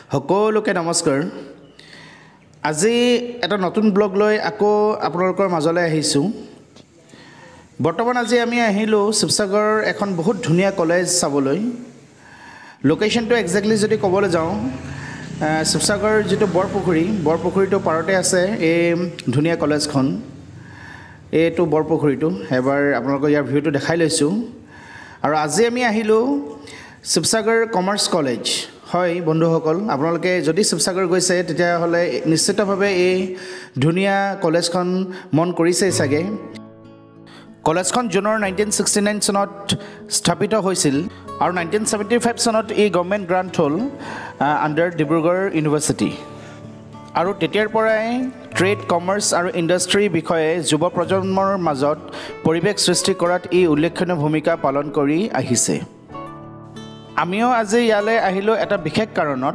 সকলোকে নমস্কাৰ আজি এটা নতুন ব্লগ লৈ আকৌ আপোনালোকৰ মাজলৈ আহিছোঁ বৰ্তমান আজি আমি আহিলোঁ শিৱসাগৰ এখন বহুত ধুনীয়া কলেজ চাবলৈ লোকেশ্যনটো এক্সেক্টলি যদি ক'বলৈ যাওঁ শিৱসাগৰ যিটো বৰপুখুৰীটো পাৰতে আছে এই ধুনীয়া কলেজখন এইটো বৰপুখুৰীটো এবাৰ আপোনালোকক ইয়াৰ ভিউটো দেখাই লৈছোঁ আৰু আজি আমি আহিলোঁ শিৱসাগৰ কমাৰ্চ কলেজ হয় বন্ধুসকল আপোনালোকে যদি শিৱসাগৰ গৈছে তেতিয়াহ'লে নিশ্চিতভাৱে এই ধুনীয়া কলেজখন মন কৰিছেই চাগে কলেজখন জুনৰ 1969 চনত স্থাপিত হৈছিল আৰু 1975 চনত এই গভৰ্ণমেণ্ট গ্ৰাণ্ট হ'ল আণ্ডাৰ ডিব্ৰুগড় ইউনিভাৰ্চিটি আৰু তেতিয়াৰ পৰাই ট্ৰেড কমাৰ্চ আৰু ইণ্ডাষ্ট্ৰীৰ বিষয়ে যুৱ প্ৰজন্মৰ মাজত পৰিৱেশ সৃষ্টি কৰাত ই উল্লেখনীয় ভূমিকা পালন কৰি আহিছে আমিও আজি ইয়ালৈ আহিলোঁ এটা বিশেষ কাৰণত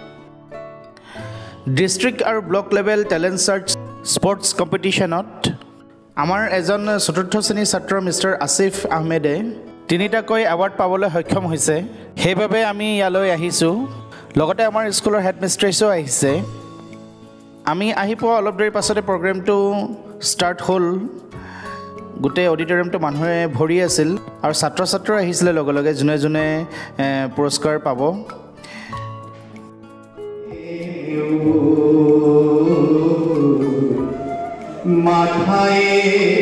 ডিষ্ট্ৰিক্ট আৰু block level talent search sports কম্পিটিশ্যনত আমাৰ এজন চতুৰ্থ শ্ৰেণীৰ ছাত্ৰ মিষ্টাৰ আসিফ আহমেদে 3টাকৈ এৱাৰ্ড পাবলৈ সক্ষম হৈছে সেইবাবে আমি ইয়ালৈ আহিছোঁ লগতে আমাৰ স্কুলৰ হেডমিষ্ট্ৰেছো আহিছে আমি আহি পোৱা অলপ দেৰি পাছতে প্ৰগ্ৰেমটো ষ্টাৰ্ট হ'ল গোটেই অডিটৰিয়ামটো মানুহে ভৰি আছিল আৰু ছাত্ৰ ছাত্ৰী আহিছিলে লগে লগে যোনে যোনে পুৰস্কাৰ পাব মাথায়ে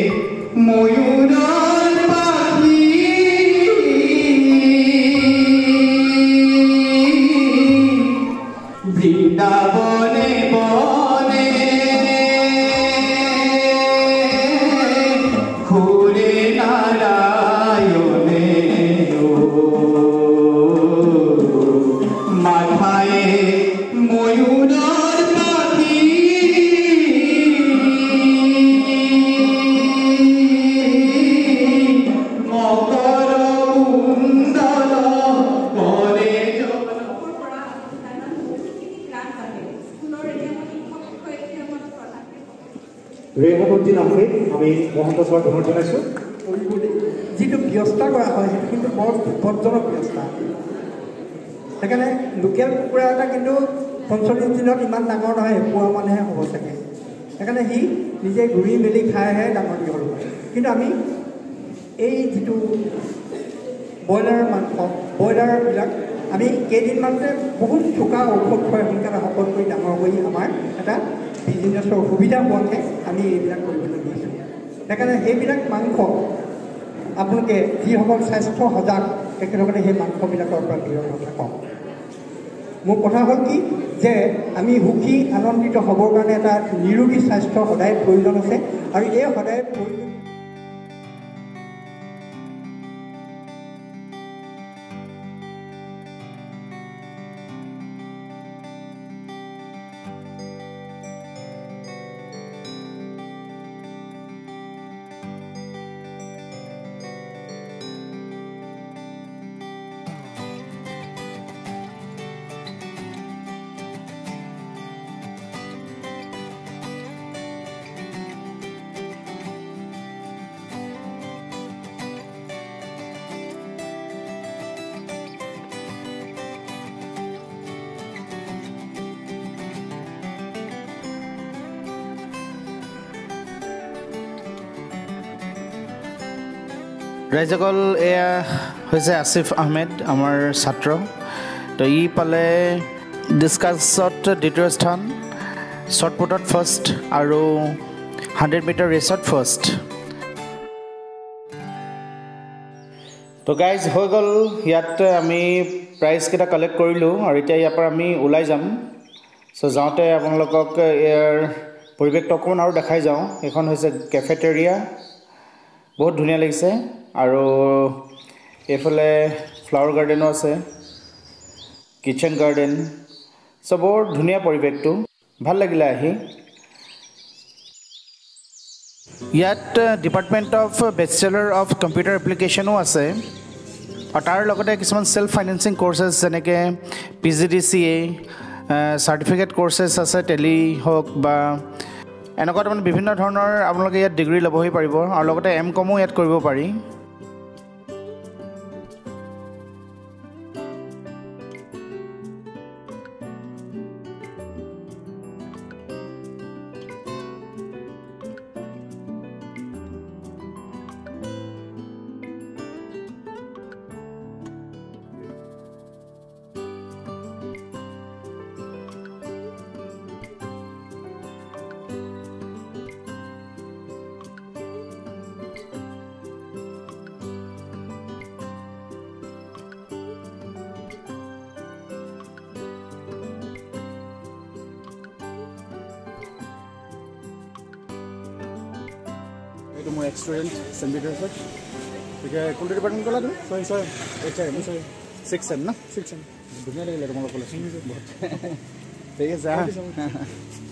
ময়ূৰৰ পাখি বৃন্দাবনে বনে ঘুরে নারায়ণে মাথায়ে ময়ূৰৰ পাখি ৰেমবতী নামে আমি মহন্ত ছাৰ ধন্যবাদ জনাইছোঁ যিটো ব্যৱস্থা কৰা হয় সেইটো কিন্তু বৰ বিপদজনক ব্যৱস্থা সেইকাৰণে লোকেল কুকুৰা এটা কিন্তু 45 দিনত ইমান ডাঙৰ নহয় এপোৱা মানেহে হ'ব চাগে সেইকাৰণে সি নিজে ঘূৰি মেলি খাইহে ডাঙৰ দীঘল হয় কিন্তু আমি এই যিটো ব্ৰইলাৰ মাংস ব্ৰইলাৰবিলাক আমি কেইদিনমানতে বহুত চোকা ঔষধ খুৱাই সোনকালে শকত কৰি ডাঙৰ কৰি আমাৰ এটা বিজনেছৰ সুবিধা হোৱাকৈ আমি এইবিলাক কৰিবলৈ দিছোঁ সেইকাৰণে সেইবিলাক মাংস আপোনালোকে যিসকল স্বাস্থ্য সজাগ তেখেতসকলে সেই মাংসবিলাকৰ পৰা বিৰত নাথাকক মোৰ কথা হ'ল কি যে আমি সুখী আনন্দিত হ'বৰ কাৰণে এটা নিৰোগী স্বাস্থ্য সদায় প্ৰয়োজন আছে আৰু এই সদায় প্ৰয়োজন ৰাইজসকল এয়া হৈছে আসিফ আহমেদ আমাৰ ছাত্ৰ তো ই পালে ডিছকাছত দ্বিতীয় স্থান শ্বৰ্টপুটত ফাৰ্ষ্ট আৰু 100 মিটাৰ ৰেচত ফাৰ্ষ্ট তো গাইজ হৈ গ'ল ইয়াত আমি প্ৰাইজকেইটা কালেক্ট কৰিলোঁ আৰু এতিয়া ইয়াৰ পৰা আমি ওলাই যাম চ' যাওঁতে আপোনালোকক ইয়াৰ পৰিৱেশটো অকণমান আৰু দেখাই যাওঁ এইখন হৈছে কেফেটেৰিয়া বহুত ধুনীয়া লাগিছে আৰু এইফালে ফ্লাৱাৰ গাৰ্ডেনো আছে কিচেন গাৰ্ডেন চ' বৰ ধুনীয়া পৰিৱেশটো ভাল লাগিলে আহি ইয়াত department of bachelor of computer এপ্লিকেশ্যনো আছে আৰু তাৰ লগতে কিছুমান ছেল্ফ ফাইনেন্সিং কৰ্চেছ যেনেকৈ PGDCA চাৰ্টিফিকেট কৰ্চেছ আছে টেলি হওক বা এনেকুৱা তাৰমানে বিভিন্ন ধৰণৰ আপোনালোকে ইয়াত ডিগ্ৰী ল'বহি পাৰিব আৰু লগতে M.Com ইয়াত কৰিব পাৰি যিহেতু মোৰ এক্সপিৰিয়েঞ্চ চেণ্ট পিটাৰ্ছত গতিকে কোনটো ডিপাৰ্টমেণ্ট ক'লা তুমি ছয় ছয় 6 চেম ন 6 চেম ধুনীয়া লাগিলে তোমালোক কলেজ বহুত ঠিক আছে